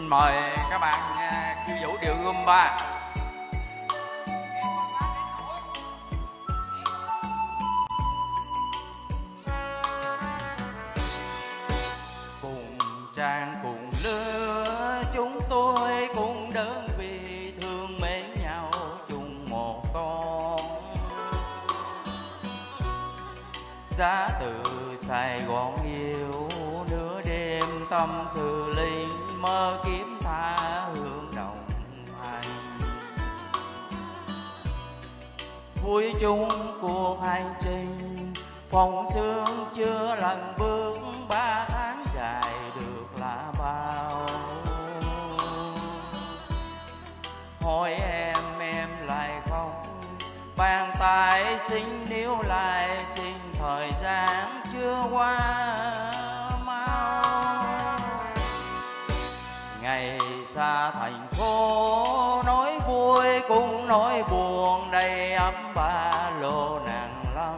xin mời các bạn khiêu vũ điệu rumba. Cùng trang cùng lứa chúng tôi cùng đơn vị thương mến nhau chung một con. Giá từ Sài Gòn yêu nửa đêm tâm sự linh mơ kiếm tha hương đồng hành. Vui chung cuộc hành trình phòng sương chưa lần bước 3 tháng dài được là bao. Hỏi em lại không bàn tay xin níu lại xin thời gian chưa qua mau. Ngày xa thành phố nói vui cũng nói buồn đầy ấm ba lô nặng lắm.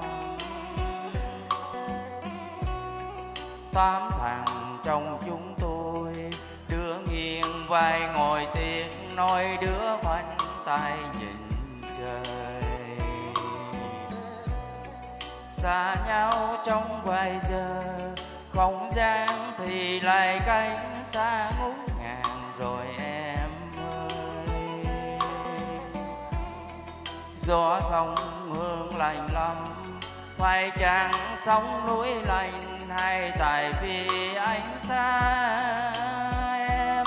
8 thằng trong chúng tôi đứa nghiêng vai ngồi tiếc nói đứa khoanh tay nhìn trời. Xa nhau trong vài giờ không gian thì lại cánh xa ngút ngàn rồi em ơi. Gió sông hương lành lắm phải chăng sóng núi lạnh hay tại vì anh xa em.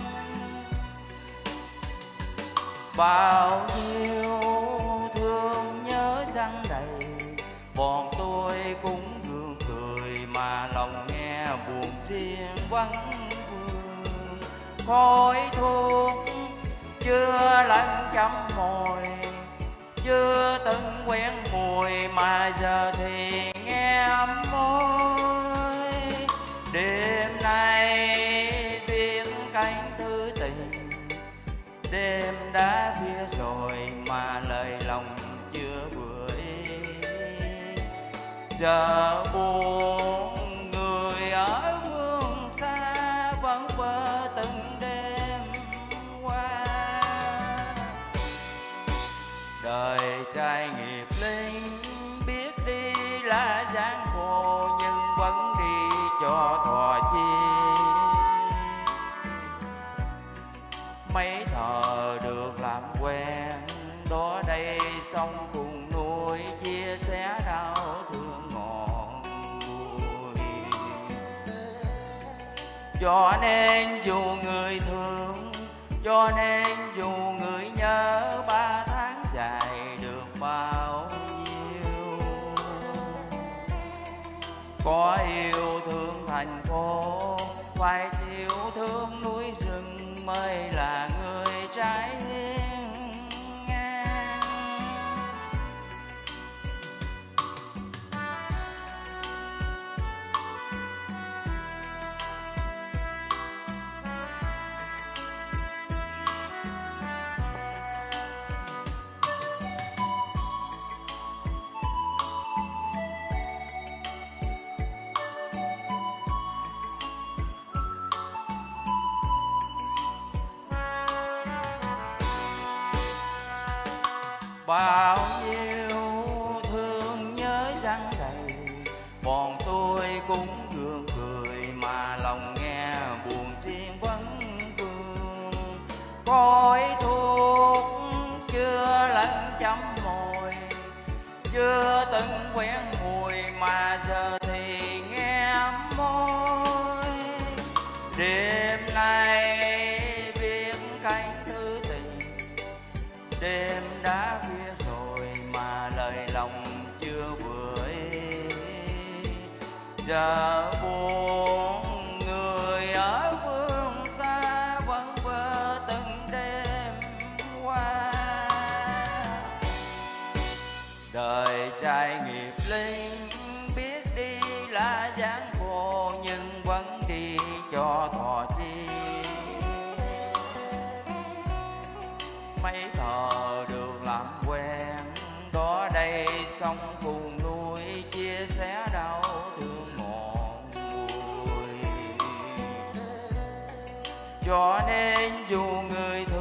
Bao nhiêu thương nhớ răng đầy bọn tôi cũng gương cười mà lòng nghe buồn riêng vắng vương. Khói thuốc chưa lạnh chấm môi chưa từng quen mùi mà giờ thì nghe ấm môi. Đêm nay viết cánh thư tình đêm đã khuya rồi mà lời lòng chưa bưởi. Giờ buồn người ở phương xa vẫn vơ từng đêm qua. Đời trai nghiệp linh biết đi là gian khổ nhưng vẫn đi cho thỏa chi. Mấy thờ được làm quen đó đây sống cùng nuôi chia sẻ đau thương ngọt vui. Cho nên dù người thương cho nên dù người nhớ 3 tháng dài được bao nhiêu. Có yêu thương thành phố phải yêu thương núi rừng mới là người trái hiên ngang. Bao nhiêu thương nhớ răng đầy bọn tôi cũng gượng cười mà lòng nghe buồn riêng vẫn vương. Khói thuốc chưa lạnh chấm môi chưa từng quen mùi mà giờ thì nghe ấm môi. Đêm nay viết cánh thư tình đêm đã khuya rồi mà lời lòng chưa bưởi. Giờ buồn người ở phương xa vẫn vơ từng đêm qua. Đời trai nghiệp linh biết đi là gian khổ nhưng vẫn đi cho thỏa chi. Mấy thờ được làm quen đó đây sống cùng nuôi chia sẻ đau thương ngọt bùi. Cho nên dù người